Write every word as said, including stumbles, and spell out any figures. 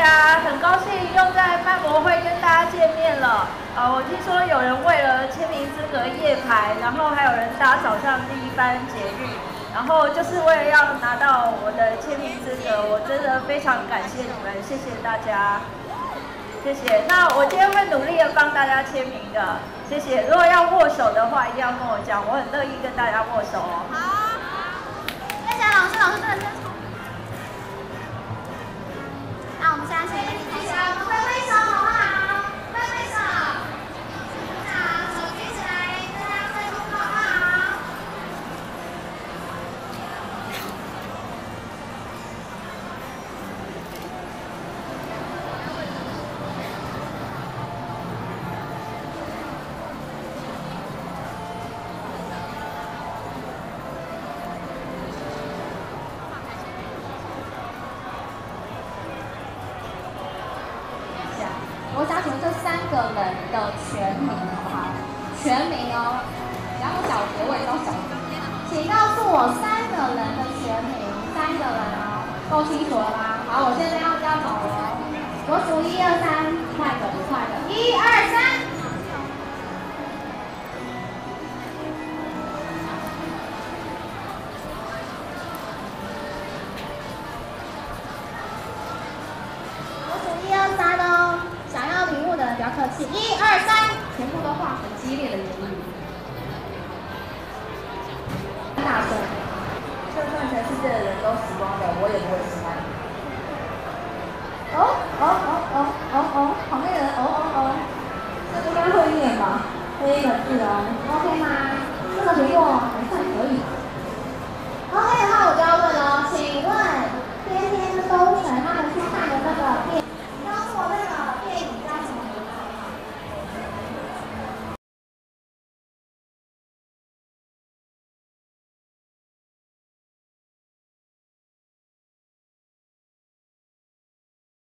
家，很高兴又在漫博会跟大家见面了。呃，我听说有人为了签名资格夜排，然后还有人搭早上第一班捷运，然后就是为了要拿到我的签名资格，我真的非常感谢你们，谢谢大家，谢谢。那我今天会努力的帮大家签名的，谢谢。如果要握手的话，一定要跟我讲，我很乐意跟大家握手哦。 好，谢谢老师，老师真的是。 那我们现在请同学挥挥手，好不好？挥挥手，好，手举起来，跟大家挥挥手，好不好？我想请问这三个人的全名好不好？全名哦，然后小学我也知道小学，请告诉我三个人的全名，三个人哦，够清楚了吗？好，我现在要要找人哦，我数一二三，快的快的，一二三。我数一二三哦。 想要礼物的人不要客气，一二三，全部都画很激烈的言语，大声，就算全世界的人都死光了，我也不会失败。哦哦哦哦哦哦，旁边的人哦哦哦，这应该会念吧？会一个字哦 ，OK 吗？这个题目